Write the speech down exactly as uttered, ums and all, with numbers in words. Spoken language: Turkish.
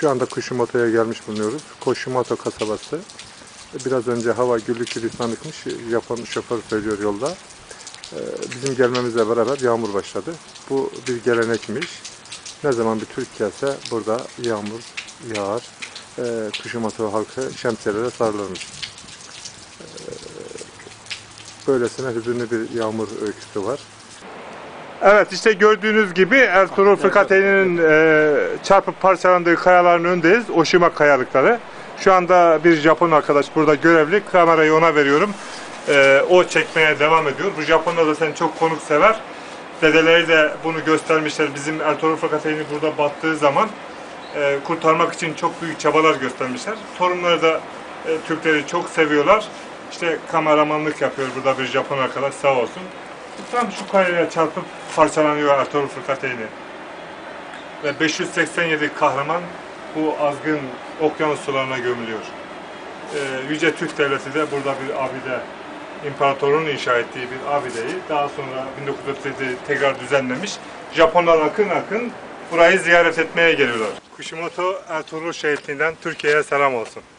Şu anda Kushimoto'ya gelmiş bulunuyoruz. Kushimoto kasabası. Biraz önce hava güllük gülistanlıkmış. Japon şoför söylüyor yolda. Bizim gelmemizle beraber yağmur başladı. Bu bir gelenekmiş. Ne zaman bir Türk gelse burada yağmur yağar. Kushimoto halkı şemsiyelere sarılırmış. Böylesine hüzünlü bir yağmur öyküsü var. Evet, işte gördüğünüz gibi Ertuğrul Fırkateyn'in e, çarpıp parçalandığı kayaların önündeyiz. Oshima kayalıkları. Şu anda bir Japon arkadaş burada görevli. Kamerayı ona veriyorum. E, o çekmeye devam ediyor. Bu Japonlar da seni çok konuksever. Dedeleri de bunu göstermişler. Bizim Ertuğrul Fırkateyn'i burada battığı zaman e, kurtarmak için çok büyük çabalar göstermişler. Torunları da e, Türkleri çok seviyorlar. İşte kameramanlık yapıyor burada bir Japon arkadaş, sağ olsun. Tam şu kayaya çarpıp parçalanıyor Ertuğrul Fırkateyn'i. Ve beş yüz seksen yedi kahraman bu azgın okyanus sularına gömülüyor. Ee, Yüce Türk Devleti de burada bir abide, imparatorun inşa ettiği bir abideyi daha sonra bin dokuz yüz otuz yedi tekrar düzenlemiş. Japonlar akın akın burayı ziyaret etmeye geliyorlar. Kushimoto Ertuğrul şehitliğinden Türkiye'ye selam olsun.